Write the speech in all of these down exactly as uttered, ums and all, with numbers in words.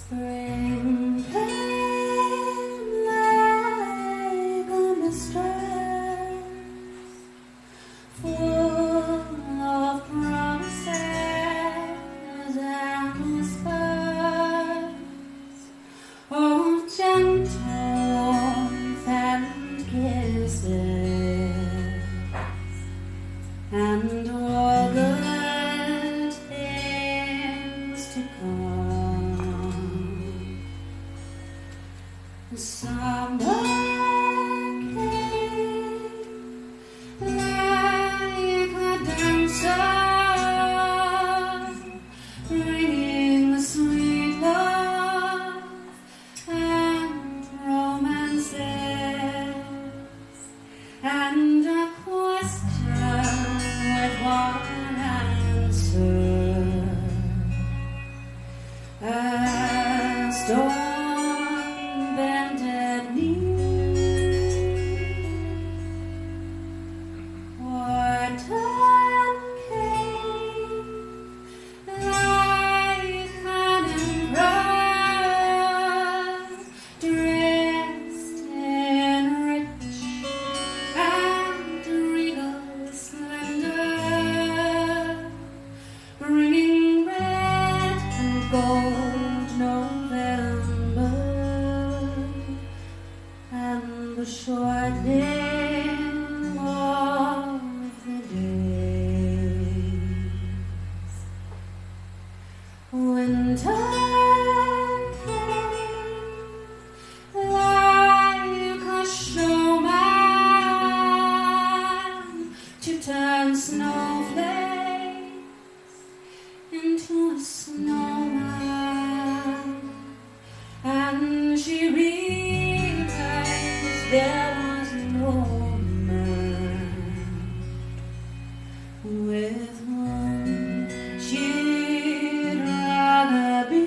Spring came like a mistress, full of promises and whispers of gentle warmth and kisses, and all good things to come. The summer came like a dancer, bringing the sweet love and romances, and a question with one answer. As dawn bended near, autumn came like an emperor, dressed in rich and regal splendor, bringing red and gold November and the shortening of the days. Winter came like a showman to turn snowflakes into a snowman, and she realized there was no man with whom she'd rather be.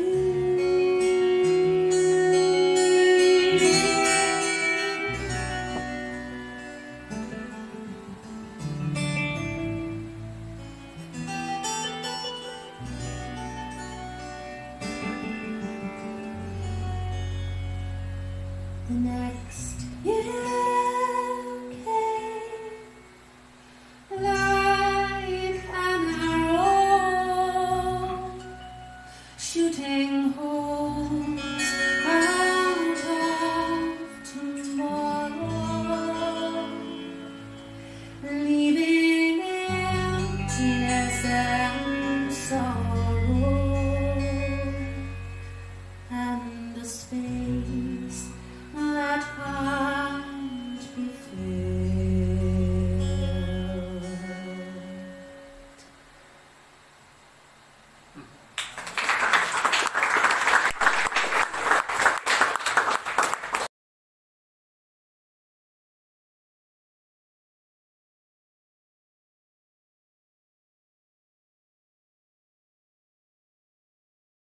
The next year came like an arrow, shooting holes out of tomorrow,